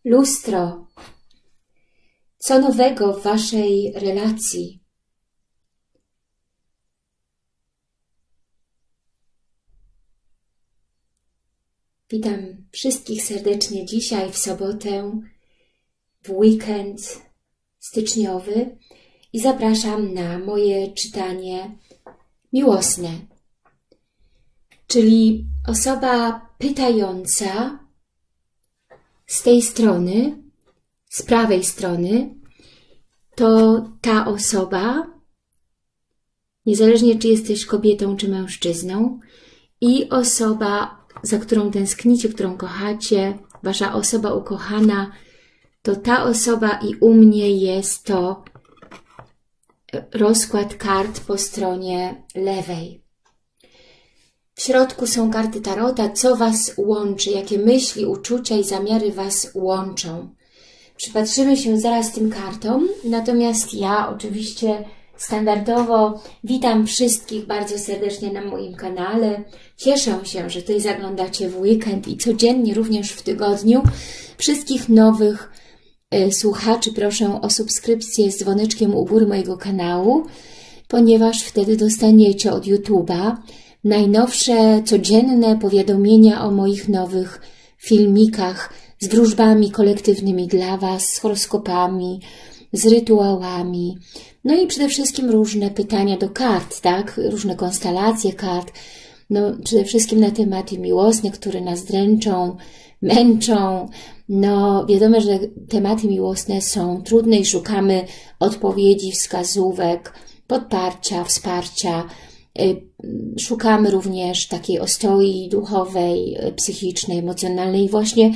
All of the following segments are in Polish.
Lustro. Co nowego w Waszej relacji? Witam wszystkich serdecznie dzisiaj w sobotę, w weekend styczniowy i zapraszam na moje czytanie miłosne. Czyli osoba pytająca z tej strony, z prawej strony, to ta osoba, niezależnie czy jesteś kobietą czy mężczyzną, i osoba, za którą tęsknicie, którą kochacie, Wasza osoba ukochana, to ta osoba i u mnie jest to rozkład kart po stronie lewej. W środku są karty Tarota, co Was łączy, jakie myśli, uczucia i zamiary Was łączą. Przypatrzymy się zaraz tym kartom, natomiast ja oczywiście standardowo witam wszystkich bardzo serdecznie na moim kanale. Cieszę się, że tutaj zaglądacie w weekend i codziennie, również w tygodniu. Wszystkich nowych słuchaczy proszę o subskrypcję z dzwoneczkiem u góry mojego kanału, ponieważ wtedy dostaniecie od YouTube'a najnowsze, codzienne powiadomienia o moich nowych filmikach z wróżbami kolektywnymi dla Was, z horoskopami, z rytuałami. No i przede wszystkim różne pytania do kart, tak? Różne konstelacje kart. No, przede wszystkim na tematy miłosne, które nas dręczą, męczą. No, wiadomo, że tematy miłosne są trudne i szukamy odpowiedzi, wskazówek, podparcia, wsparcia. Szukamy również takiej ostoi duchowej, psychicznej, emocjonalnej. Właśnie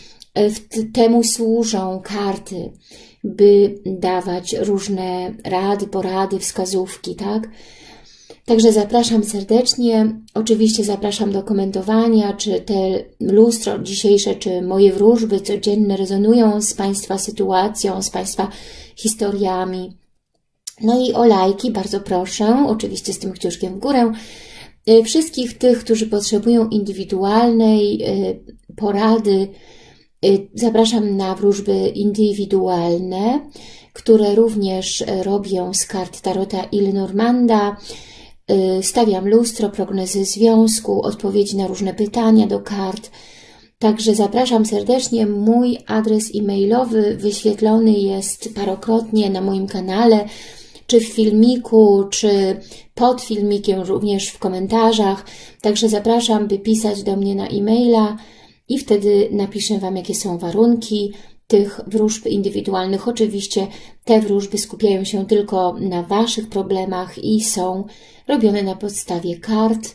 temu służą karty, by dawać różne rady, porady, wskazówki, tak? Także zapraszam serdecznie. Oczywiście zapraszam do komentowania, czy te lustro dzisiejsze, czy moje wróżby codzienne rezonują z Państwa sytuacją, z Państwa historiami. No i o lajki bardzo proszę, oczywiście z tym kciuszkiem w górę. Wszystkich tych, którzy potrzebują indywidualnej porady, zapraszam na wróżby indywidualne, które również robię z kart Tarota i Lenormanda. Stawiam lustro, prognozy związku, odpowiedzi na różne pytania do kart. Także zapraszam serdecznie. Mój adres e-mailowy wyświetlony jest parokrotnie na moim kanale, czy w filmiku, czy pod filmikiem, również w komentarzach. Także zapraszam, by pisać do mnie na e-maila i wtedy napiszę Wam, jakie są warunki tych wróżb indywidualnych. Oczywiście te wróżby skupiają się tylko na Waszych problemach i są robione na podstawie kart,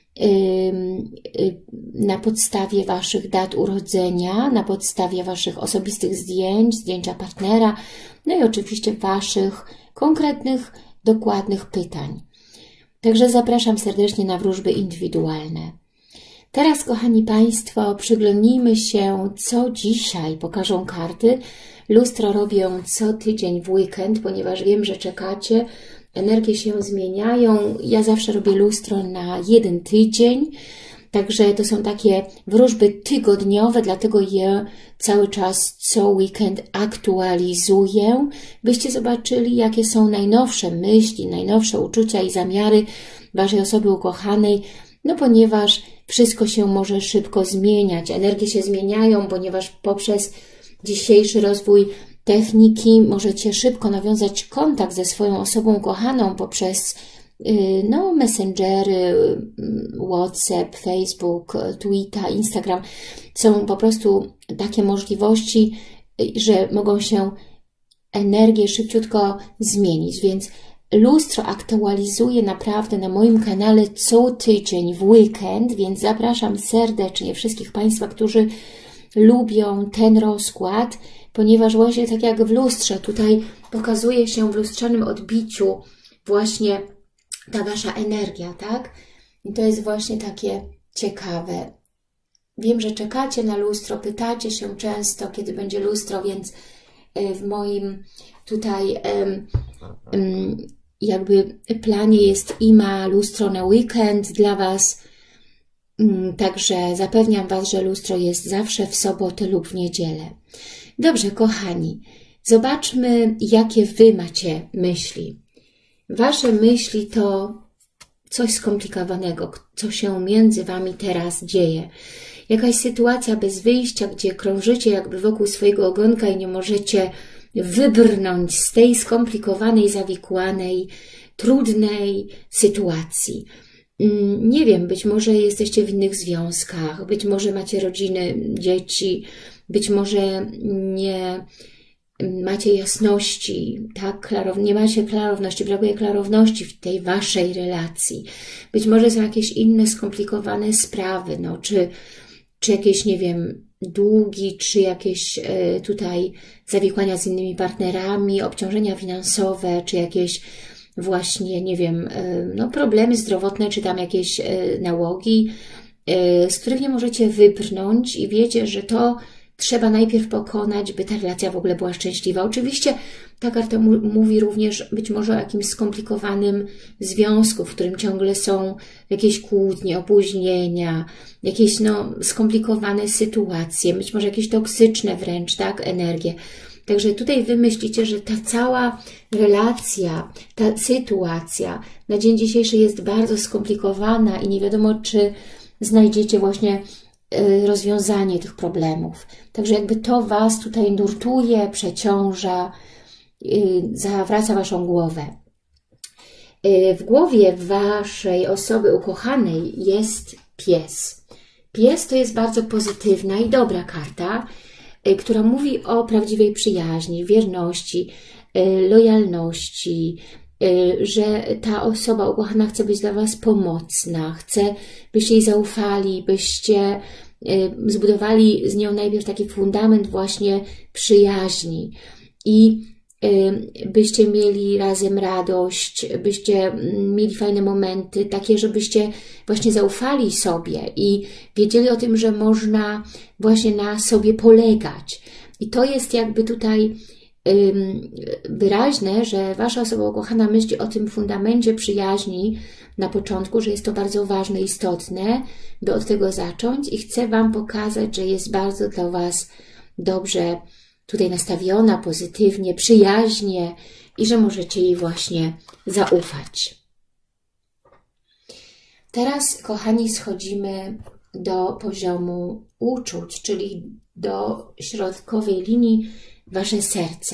na podstawie Waszych dat urodzenia, na podstawie Waszych osobistych zdjęć, zdjęcia partnera, no i oczywiście Waszych konkretnych, dokładnych pytań. Także zapraszam serdecznie na wróżby indywidualne. Teraz, kochani Państwo, przyglądnijmy się, co dzisiaj pokażą karty. Lustro robię co tydzień w weekend, ponieważ wiem, że czekacie. Energie się zmieniają. Ja zawsze robię lustro na jeden tydzień. Także to są takie wróżby tygodniowe, dlatego je cały czas co weekend aktualizuję, byście zobaczyli, jakie są najnowsze myśli, najnowsze uczucia i zamiary Waszej osoby ukochanej, no ponieważ wszystko się może szybko zmieniać, energie się zmieniają, ponieważ poprzez dzisiejszy rozwój techniki możecie szybko nawiązać kontakt ze swoją osobą ukochaną poprzez no, messengery, WhatsApp, Facebook, Twitter, Instagram. Są po prostu takie możliwości, że mogą się energie szybciutko zmienić, więc lustro aktualizuję naprawdę na moim kanale co tydzień w weekend, więc zapraszam serdecznie wszystkich Państwa, którzy lubią ten rozkład, ponieważ właśnie tak jak w lustrze, tutaj pokazuje się w lustrzanym odbiciu właśnie ta Wasza energia, tak? I to jest właśnie takie ciekawe. Wiem, że czekacie na lustro, pytacie się często, kiedy będzie lustro, więc w moim tutaj jakby planie jest IMA lustro na weekend dla Was. Także zapewniam Was, że lustro jest zawsze w sobotę lub w niedzielę. Dobrze, kochani, zobaczmy, jakie Wy macie myśli. Wasze myśli to coś skomplikowanego, co się między Wami teraz dzieje. Jakaś sytuacja bez wyjścia, gdzie krążycie jakby wokół swojego ogonka i nie możecie wybrnąć z tej skomplikowanej, zawikłanej, trudnej sytuacji. Nie wiem, być może jesteście w innych związkach, być może macie rodziny, dzieci, być może nie macie jasności, tak, nie macie klarowności, brakuje klarowności w tej Waszej relacji. Być może są jakieś inne skomplikowane sprawy, no, czy jakieś, nie wiem, długi, czy jakieś tutaj zawikłania z innymi partnerami, obciążenia finansowe, czy jakieś właśnie, nie wiem, no problemy zdrowotne, czy tam jakieś nałogi, z których nie możecie wybrnąć i wiecie, że to trzeba najpierw pokonać, by ta relacja w ogóle była szczęśliwa. Oczywiście ta karta mówi również być może o jakimś skomplikowanym związku, w którym ciągle są jakieś kłótnie, opóźnienia, jakieś no, skomplikowane sytuacje, być może jakieś toksyczne wręcz, tak, energie. Także tutaj Wy myślicie, że ta cała relacja, ta sytuacja na dzień dzisiejszy jest bardzo skomplikowana i nie wiadomo, czy znajdziecie właśnie rozwiązanie tych problemów. Także jakby to Was tutaj nurtuje, przeciąża, zawraca Waszą głowę. W głowie Waszej osoby ukochanej jest pies. Pies to jest bardzo pozytywna i dobra karta, która mówi o prawdziwej przyjaźni, wierności, lojalności, że ta osoba ukochana chce być dla Was pomocna, chce, byście jej zaufali, byście zbudowali z nią najpierw taki fundament właśnie przyjaźni i byście mieli razem radość, byście mieli fajne momenty, takie, żebyście właśnie zaufali sobie i wiedzieli o tym, że można właśnie na sobie polegać. I to jest jakby tutaj wyraźne, że Wasza osoba ukochana myśli o tym fundamencie przyjaźni na początku, że jest to bardzo ważne, istotne, by od tego zacząć i chce Wam pokazać, że jest bardzo dla Was dobrze tutaj nastawiona, pozytywnie, przyjaźnie i że możecie jej właśnie zaufać. Teraz, kochani, schodzimy do poziomu uczuć, czyli do środkowej linii Wasze serce.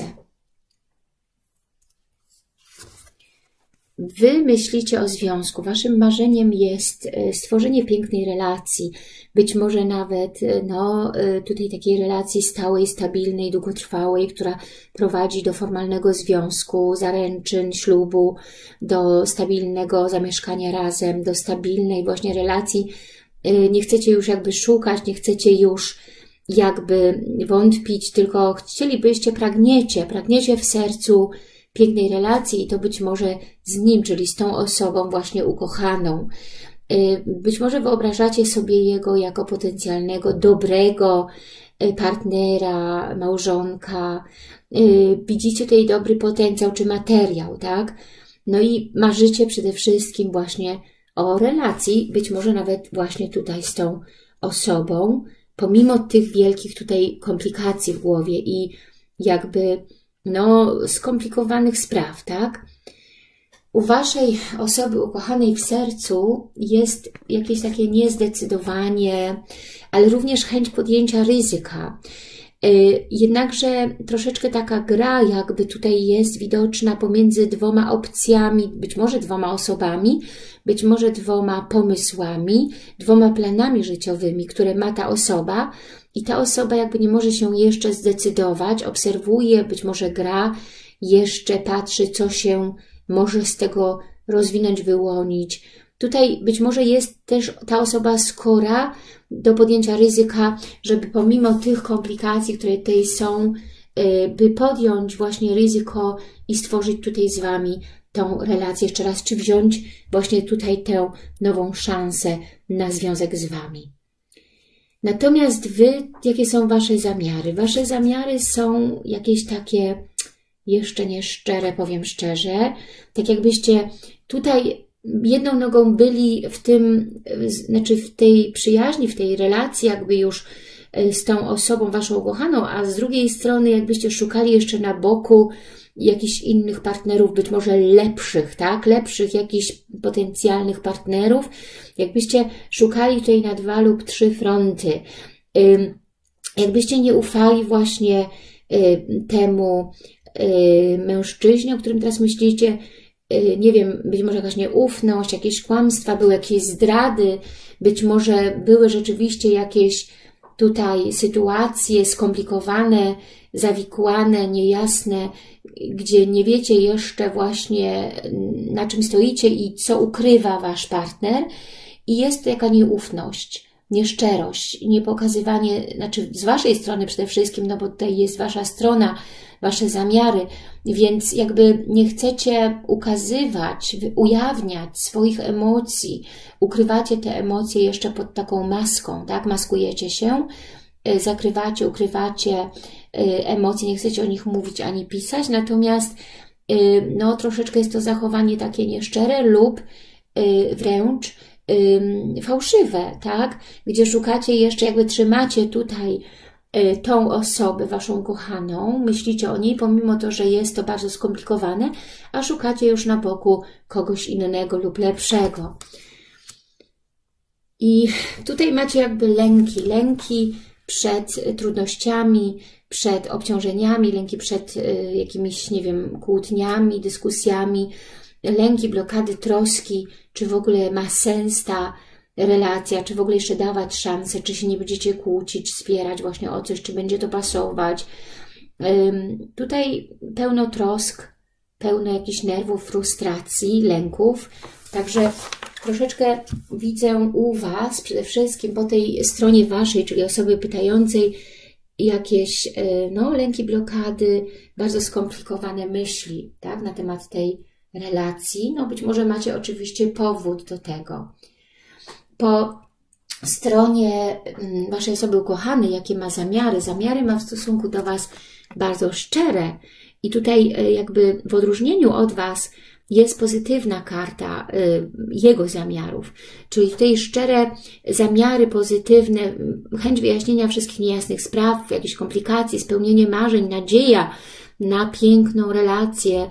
Wy myślicie o związku. Waszym marzeniem jest stworzenie pięknej relacji. Być może nawet no, tutaj takiej relacji stałej, stabilnej, długotrwałej, która prowadzi do formalnego związku, zaręczyn, ślubu, do stabilnego zamieszkania razem, do stabilnej właśnie relacji. Nie chcecie już jakby szukać, nie chcecie już jakby wątpić, tylko chcielibyście, pragniecie w sercu pięknej relacji i to być może z nim, czyli z tą osobą właśnie ukochaną. Być może wyobrażacie sobie jego jako potencjalnego, dobrego partnera, małżonka. Widzicie tutaj dobry potencjał czy materiał, tak? No i marzycie przede wszystkim właśnie o relacji, być może nawet właśnie tutaj z tą osobą, pomimo tych wielkich tutaj komplikacji w głowie i jakby no, skomplikowanych spraw, tak? U Waszej osoby ukochanej w sercu jest jakieś takie niezdecydowanie, ale również chęć podjęcia ryzyka. Jednakże troszeczkę taka gra jakby tutaj jest widoczna pomiędzy dwoma opcjami, być może dwoma osobami, być może dwoma pomysłami, dwoma planami życiowymi, które ma ta osoba i ta osoba jakby nie może się jeszcze zdecydować, obserwuje, być może gra, jeszcze patrzy, co się może z tego rozwinąć, wyłonić. Tutaj być może jest też ta osoba skora do podjęcia ryzyka, żeby pomimo tych komplikacji, które tutaj są, by podjąć właśnie ryzyko i stworzyć tutaj z Wami tą relację jeszcze raz, czy wziąć właśnie tutaj tę nową szansę na związek z Wami. Natomiast Wy, jakie są Wasze zamiary? Wasze zamiary są jakieś takie jeszcze nieszczere, powiem szczerze, tak jakbyście tutaj jedną nogą byli w tym, znaczy w tej przyjaźni, w tej relacji jakby już z tą osobą waszą ukochaną, a z drugiej strony jakbyście szukali jeszcze na boku jakichś innych partnerów, być może lepszych, tak? Lepszych jakichś potencjalnych partnerów. Jakbyście szukali tutaj na 2 lub 3 fronty. Jakbyście nie ufali właśnie temu mężczyźnie, o którym teraz myślicie, nie wiem, być może jakaś nieufność, jakieś kłamstwa, były jakieś zdrady, być może były rzeczywiście jakieś tutaj sytuacje skomplikowane, zawikłane, niejasne, gdzie nie wiecie jeszcze właśnie, na czym stoicie i co ukrywa wasz partner, i jest to jaka nieufność, nieszczerość, niepokazywanie, znaczy z waszej strony przede wszystkim, no bo tutaj jest wasza strona, wasze zamiary, więc jakby nie chcecie ukazywać, ujawniać swoich emocji, ukrywacie te emocje jeszcze pod taką maską, tak? Maskujecie się, zakrywacie, ukrywacie emocje, nie chcecie o nich mówić ani pisać, natomiast no troszeczkę jest to zachowanie takie nieszczere lub wręcz fałszywe, tak? Gdzie szukacie jeszcze, jakby trzymacie tutaj tą osobę, waszą kochaną, myślicie o niej, pomimo to, że jest to bardzo skomplikowane, a szukacie już na boku kogoś innego lub lepszego. I tutaj macie jakby lęki przed trudnościami, przed obciążeniami, lęki przed jakimiś, nie wiem, kłótniami, dyskusjami, lęki, blokady, troski, czy w ogóle ma sens ta relacja, czy w ogóle jeszcze dawać szansę, czy się nie będziecie kłócić, wspierać właśnie o coś, czy będzie to pasować. Tutaj pełno trosk, pełno jakichś nerwów, frustracji, lęków. Także troszeczkę widzę u was, przede wszystkim po tej stronie waszej, czyli osoby pytającej, jakieś no, lęki, blokady, bardzo skomplikowane myśli, tak, na temat tej relacji. No być może macie oczywiście powód do tego. Po stronie waszej osoby ukochanej, jakie ma zamiary, zamiary ma w stosunku do was bardzo szczere i tutaj jakby w odróżnieniu od was jest pozytywna karta jego zamiarów, czyli tutaj szczere zamiary pozytywne, chęć wyjaśnienia wszystkich niejasnych spraw, jakichś komplikacji, spełnienie marzeń, nadzieja na piękną relację,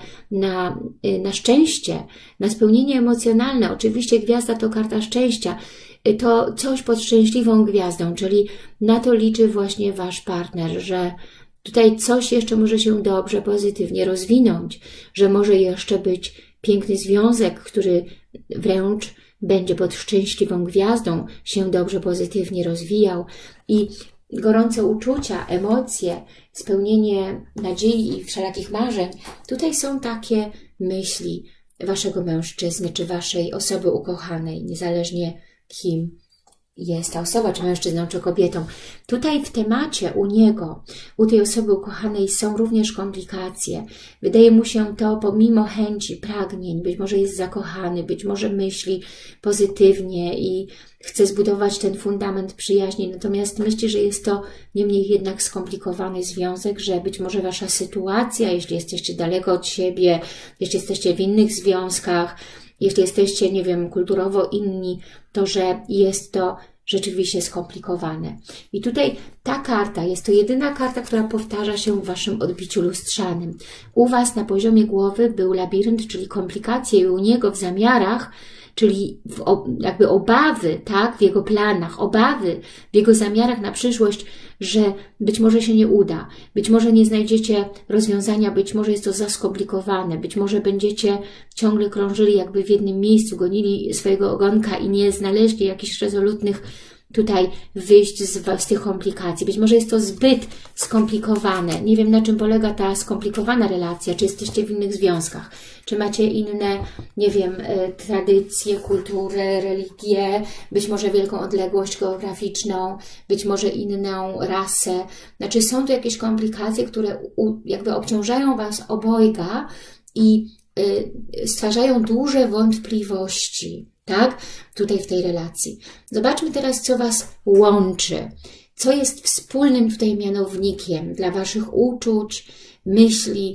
na szczęście, na spełnienie emocjonalne. Oczywiście gwiazda to karta szczęścia, to coś pod szczęśliwą gwiazdą, czyli na to liczy właśnie wasz partner, że tutaj coś jeszcze może się dobrze, pozytywnie rozwinąć, że może jeszcze być piękny związek, który wręcz będzie pod szczęśliwą gwiazdą się dobrze, pozytywnie rozwijał i gorące uczucia, emocje, spełnienie nadziei i wszelakich marzeń. Tutaj są takie myśli waszego mężczyzny czy waszej osoby ukochanej, niezależnie kim jest ta osoba, czy mężczyzną, czy kobietą. Tutaj w temacie u niego, u tej osoby ukochanej są również komplikacje. Wydaje mu się to pomimo chęci, pragnień, być może jest zakochany, być może myśli pozytywnie i chce zbudować ten fundament przyjaźni, natomiast myśli, że jest to niemniej jednak skomplikowany związek, że być może wasza sytuacja, jeśli jesteście daleko od siebie, jeśli jesteście w innych związkach, jeśli jesteście, nie wiem, kulturowo inni, to że jest to rzeczywiście skomplikowane. I tutaj ta karta jest to jedyna karta, która powtarza się w waszym odbiciu lustrzanym. U was na poziomie głowy był labirynt, czyli komplikacje, i u niego w zamiarach, czyli jakby obawy, tak, w jego planach, obawy w jego zamiarach na przyszłość, że być może się nie uda, być może nie znajdziecie rozwiązania, być może jest to za skomplikowane, być może będziecie ciągle krążyli jakby w jednym miejscu, gonili swojego ogonka i nie znaleźli jakichś rezolutnych tutaj wyjść z tych komplikacji. Być może jest to zbyt skomplikowane. Nie wiem, na czym polega ta skomplikowana relacja, czy jesteście w innych związkach, czy macie inne, nie wiem, tradycje, kultury, religie, być może wielką odległość geograficzną, być może inną rasę. Znaczy są tu jakieś komplikacje, które jakby obciążają was obojga i stwarzają duże wątpliwości, tak? Tutaj w tej relacji. Zobaczmy teraz, co was łączy. Co jest wspólnym tutaj mianownikiem dla waszych uczuć, myśli,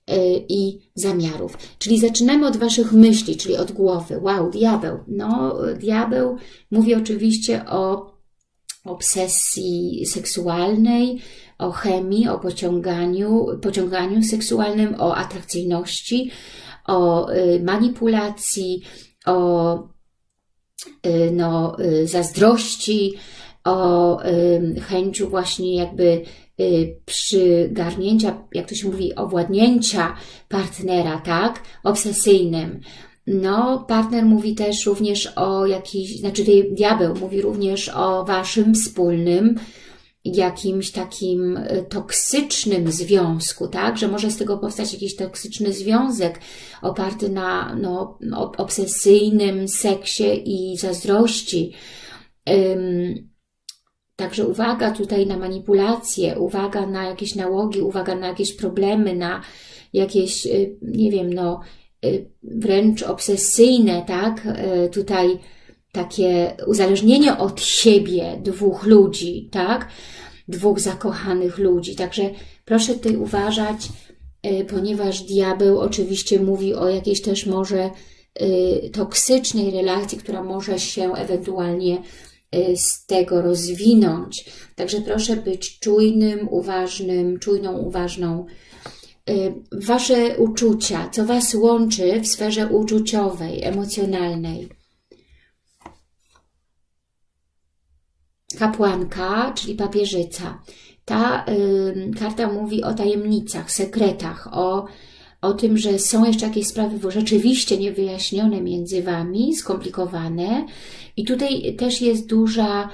i zamiarów. Czyli zaczynamy od Waszych myśli, czyli od głowy. Wow, diabeł. No, diabeł mówi oczywiście o obsesji seksualnej, o chemii, o pociąganiu seksualnym, o atrakcyjności, o manipulacji, o zazdrości, o chęciu właśnie jakby przygarnięcia, jak to się mówi, owładnięcia partnera, tak? Obsesyjnym. No, partner mówi też również o jakiś, znaczy diabeł mówi również o Waszym wspólnym jakimś takim toksycznym związku, tak? Że może z tego powstać jakiś toksyczny związek oparty na obsesyjnym seksie i zazdrości. Także uwaga tutaj na manipulacje, uwaga na jakieś nałogi, uwaga na jakieś problemy, na jakieś, nie wiem, wręcz obsesyjne, tak? Tutaj takie uzależnienie od siebie dwóch ludzi, tak? Dwóch zakochanych ludzi. Także proszę tutaj uważać, ponieważ diabeł oczywiście mówi o jakiejś też może toksycznej relacji, która może się ewentualnie z tego rozwinąć. Także proszę być czujnym, uważnym, czujną, uważną. Wasze uczucia, co Was łączy w sferze uczuciowej, emocjonalnej. Kapłanka, czyli papieżyca. Ta karta mówi o tajemnicach, sekretach, o tym, że są jeszcze jakieś sprawy rzeczywiście niewyjaśnione między Wami, skomplikowane. I tutaj też jest duża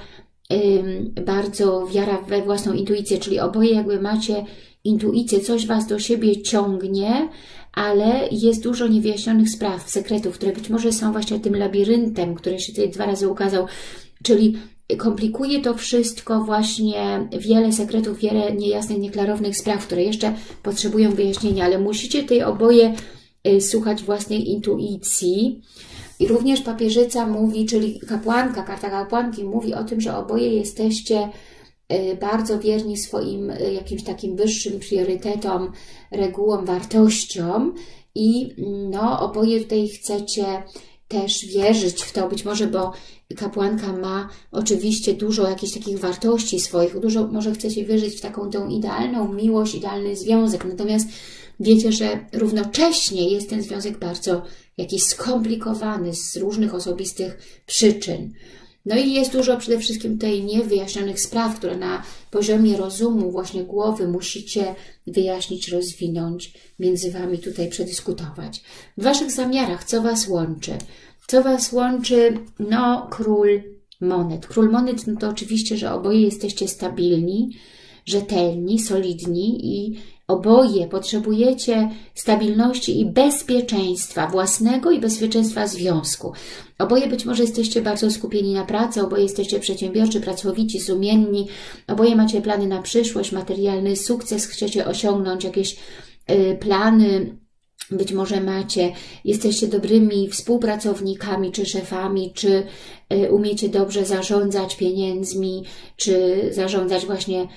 bardzo wiara we własną intuicję, czyli oboje jakby macie intuicję, coś Was do siebie ciągnie, ale jest dużo niewyjaśnionych spraw, sekretów, które być może są właśnie tym labiryntem, który się tutaj 2 razy ukazał, czyli komplikuje to wszystko właśnie wiele sekretów, wiele niejasnych, nieklarownych spraw, które jeszcze potrzebują wyjaśnienia, ale musicie tutaj oboje słuchać własnej intuicji. I również papieżyca mówi, czyli kapłanka, karta kapłanki mówi o tym, że oboje jesteście bardzo wierni swoim jakimś takim wyższym priorytetom, regułom, wartościom i oboje tutaj chcecie też wierzyć w to, być może, bo kapłanka ma oczywiście dużo jakichś takich wartości swoich, dużo może chcecie wierzyć w taką tą idealną miłość, idealny związek, natomiast wiecie, że równocześnie jest ten związek bardzo jakiś skomplikowany z różnych osobistych przyczyn. No i jest dużo przede wszystkim tutaj niewyjaśnionych spraw, które na poziomie rozumu, właśnie głowy musicie wyjaśnić, rozwinąć, między Wami tutaj przedyskutować. W Waszych zamiarach, co Was łączy? Co Was łączy? Król monet. Król monet to oczywiście, że oboje jesteście stabilni, rzetelni, solidni i oboje potrzebujecie stabilności i bezpieczeństwa własnego i bezpieczeństwa związku. Oboje być może jesteście bardzo skupieni na pracy, oboje jesteście przedsiębiorczy, pracowici, sumienni, oboje macie plany na przyszłość, materialny sukces, chcecie osiągnąć jakieś plany, być może jesteście dobrymi współpracownikami, czy szefami, czy umiecie dobrze zarządzać pieniędzmi, czy zarządzać właśnie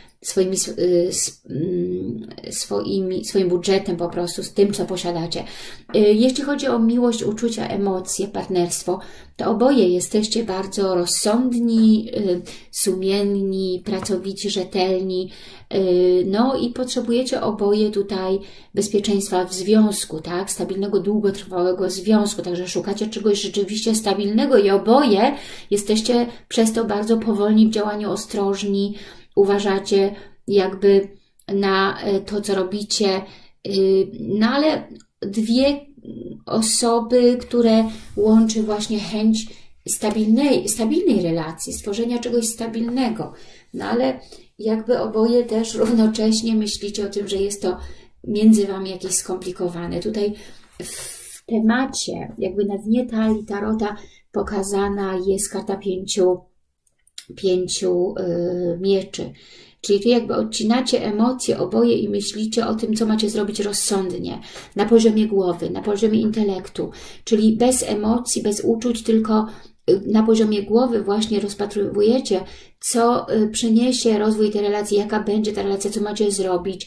swoim budżetem po prostu, z tym, co posiadacie. Jeśli chodzi o miłość, uczucia, emocje, partnerstwo, to oboje jesteście bardzo rozsądni, sumienni, pracowici, rzetelni, i potrzebujecie oboje tutaj bezpieczeństwa w związku, tak? Stabilnego, długotrwałego związku, także szukacie czegoś rzeczywiście stabilnego i oboje jesteście przez to bardzo powolni w działaniu, ostrożni, uważacie jakby na to, co robicie, ale 2 osoby, które łączy właśnie chęć stabilnej relacji, stworzenia czegoś stabilnego, ale jakby oboje też równocześnie myślicie o tym, że jest to między Wami jakieś skomplikowane. Tutaj w temacie, jakby na dnie talii tarota pokazana jest karta 5 mieczy. Czyli tu jakby odcinacie emocje oboje i myślicie o tym, co macie zrobić rozsądnie, na poziomie głowy, na poziomie intelektu, czyli bez emocji, bez uczuć, tylko na poziomie głowy właśnie rozpatrujecie, co przyniesie rozwój tej relacji, jaka będzie ta relacja, co macie zrobić,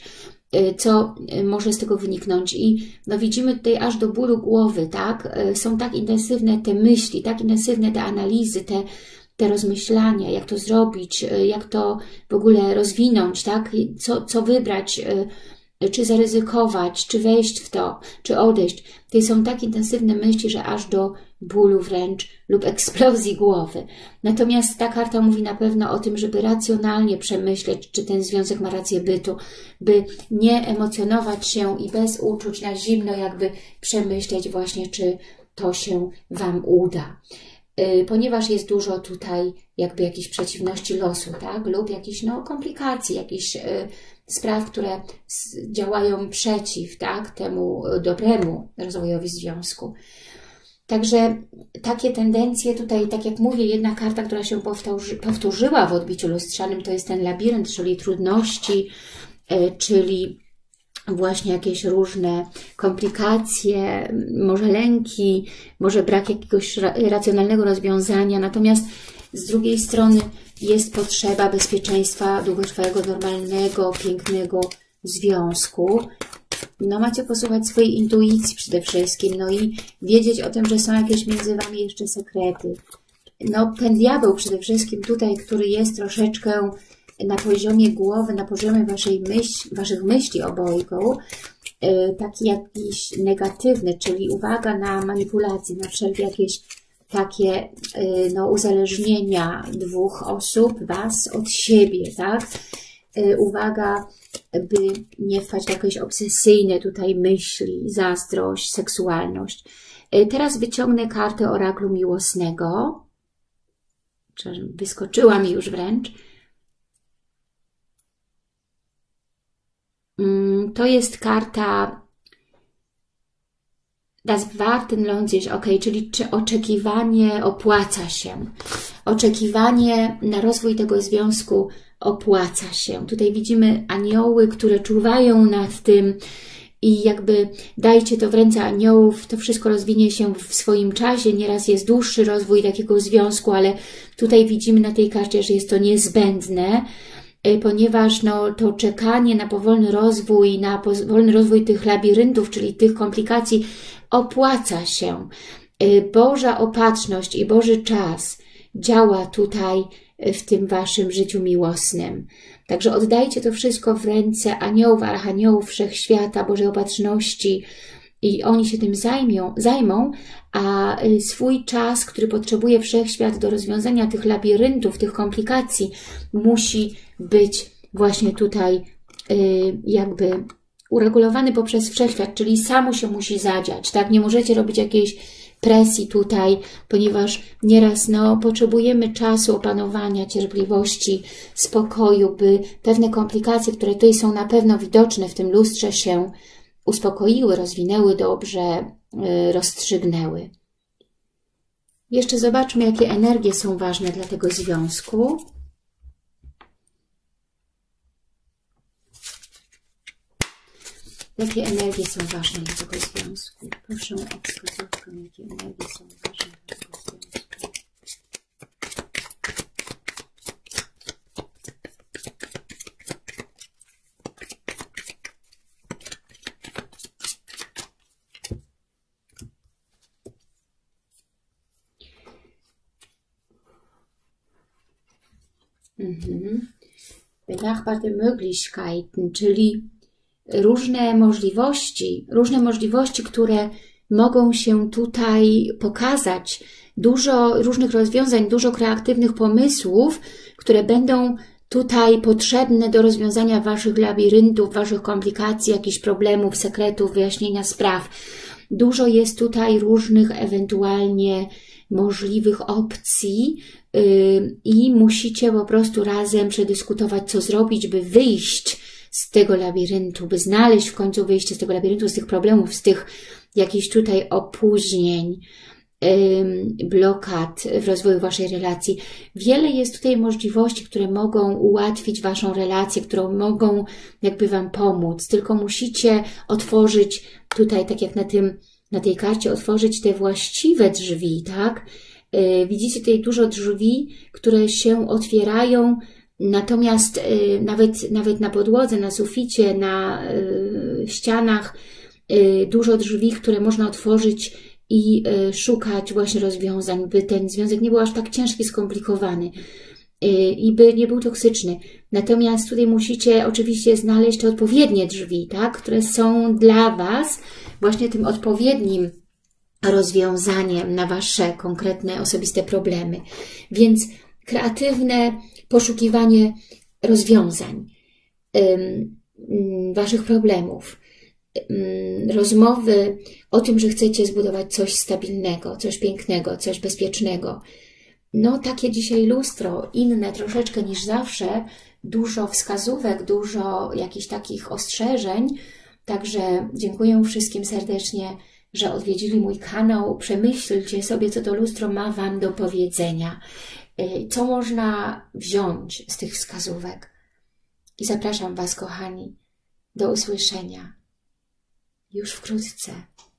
co może z tego wyniknąć. I no widzimy tutaj aż do bólu głowy, tak? Są tak intensywne te myśli, tak intensywne te analizy, te rozmyślania, jak to zrobić, jak to w ogóle rozwinąć, tak? Co wybrać, czy zaryzykować, czy wejść w to, czy odejść. To są tak intensywne myśli, że aż do bólu wręcz lub eksplozji głowy. Natomiast ta karta mówi na pewno o tym, żeby racjonalnie przemyśleć, czy ten związek ma rację bytu, by nie emocjonować się i bez uczuć na zimno jakby przemyśleć właśnie, czy to się Wam uda. Ponieważ jest dużo tutaj jakby jakichś przeciwności losu, tak? Lub jakichś komplikacji, jakichś spraw, które działają przeciw, tak? Temu dobremu rozwojowi związku. Także takie tendencje tutaj, tak jak mówię, jedna karta, która się powtórzyła w odbiciu lustrzanym, to jest ten labirynt, czyli trudności, czyli właśnie jakieś różne komplikacje, może lęki, może brak jakiegoś racjonalnego rozwiązania. Natomiast z drugiej strony jest potrzeba bezpieczeństwa długotrwałego, normalnego, pięknego związku. No macie posłuchać swojej intuicji przede wszystkim, no i wiedzieć o tym, że są jakieś między Wami jeszcze sekrety. No ten diabeł przede wszystkim tutaj, który jest troszeczkę na poziomie głowy, na poziomie Waszych myśli obojgu, taki jakiś negatywny, czyli uwaga na manipulacje, na wszelkie jakieś takie uzależnienia dwóch osób, Was od siebie, tak? Uwaga, by nie wpaść w jakieś obsesyjne tutaj myśli, zazdrość, seksualność. Teraz wyciągnę kartę oraklu miłosnego. Wyskoczyła mi już wręcz. To jest karta Das Warten lohnt sich, ok, czyli czy oczekiwanie opłaca się. Oczekiwanie na rozwój tego związku opłaca się. Tutaj widzimy anioły, które czuwają nad tym i jakby dajcie to w ręce aniołów, to wszystko rozwinie się w swoim czasie. Nieraz jest dłuższy rozwój takiego związku, ale tutaj widzimy na tej karcie, że jest to niezbędne, ponieważ to czekanie na powolny rozwój tych labiryntów, czyli tych komplikacji opłaca się. Boża opatrzność i Boży czas działa tutaj w tym Waszym życiu miłosnym. Także oddajcie to wszystko w ręce aniołów, archaniołów, wszechświata, Bożej opatrzności i oni się tym zajmą, a swój czas, który potrzebuje wszechświat do rozwiązania tych labiryntów, tych komplikacji, musi być właśnie tutaj jakby uregulowany poprzez wszechświat, czyli samo się musi zadziać, tak? Nie możecie robić jakiejś presji tutaj, ponieważ nieraz potrzebujemy czasu, opanowania, cierpliwości, spokoju, by pewne komplikacje, które tutaj są na pewno widoczne w tym lustrze, się uspokoiły, rozwinęły dobrze, rozstrzygnęły. Jeszcze zobaczmy, jakie energie są ważne dla tego związku. Jakie energie są ważne dla tego związku? Proszę o wskazówkę, jakie energie są ważne dla tego związku. Benachbarte Möglichkeiten, czyli różne możliwości, które mogą się tutaj pokazać. Dużo różnych rozwiązań, dużo kreatywnych pomysłów, które będą tutaj potrzebne do rozwiązania Waszych labiryntów, Waszych komplikacji, jakichś problemów, sekretów, wyjaśnienia spraw. Dużo jest tutaj różnych ewentualnie możliwych opcji i musicie po prostu razem przedyskutować, co zrobić, by wyjść z tego labiryntu, by znaleźć w końcu wyjście z tego labiryntu, z tych problemów, z tych jakichś tutaj opóźnień, blokad w rozwoju Waszej relacji. Wiele jest tutaj możliwości, które mogą ułatwić Waszą relację, które mogą jakby Wam pomóc. Tylko musicie otworzyć tutaj, tak jak na tej karcie, otworzyć te właściwe drzwi, tak? Widzicie tutaj dużo drzwi, które się otwierają Natomiast nawet na podłodze, na suficie, na ścianach dużo drzwi, które można otworzyć i szukać właśnie rozwiązań, by ten związek nie był aż tak ciężki, skomplikowany i by nie był toksyczny. Natomiast tutaj musicie oczywiście znaleźć te odpowiednie drzwi, tak, które są dla Was właśnie tym odpowiednim rozwiązaniem na Wasze konkretne, osobiste problemy. Więc kreatywne poszukiwanie rozwiązań Waszych problemów, rozmowy o tym, że chcecie zbudować coś stabilnego, coś pięknego, coś bezpiecznego. No takie dzisiaj lustro, inne troszeczkę niż zawsze, dużo wskazówek, dużo jakichś takich ostrzeżeń. Także dziękuję wszystkim serdecznie, że odwiedzili mój kanał. Przemyślcie sobie, co to lustro ma Wam do powiedzenia. Co można wziąć z tych wskazówek. I zapraszam Was, kochani, do usłyszenia już wkrótce.